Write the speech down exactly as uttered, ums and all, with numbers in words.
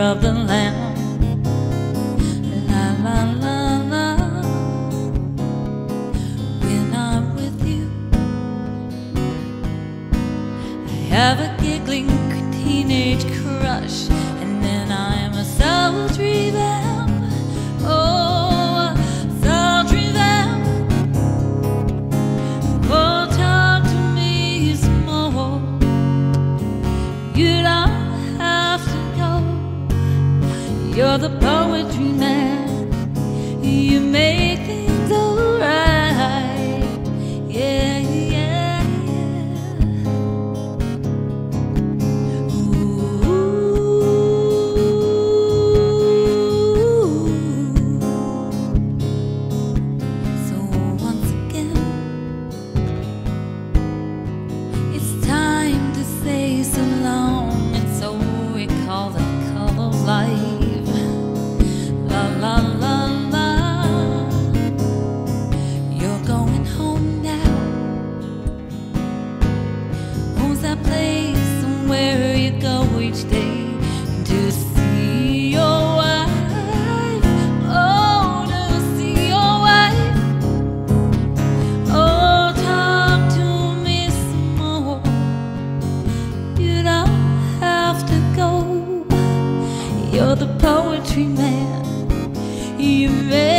of the Lamb. La la la la. When I'm with you, I have a giggling teenage crush, and then I'm a sultry vamp. Oh, a sultry vamp. Oh, talk to me some more. You don't have to go. You're the poetry man. You make things alright. Yeah, yeah, yeah. Ooh. So once again, it's time to say so long, and so we call the color of life. La la la la. You're going home now. Home's that place where you go each day to see your wife. Oh, to see your wife. Oh, talk to me some more. You don't have to go. You're the poetry man. You made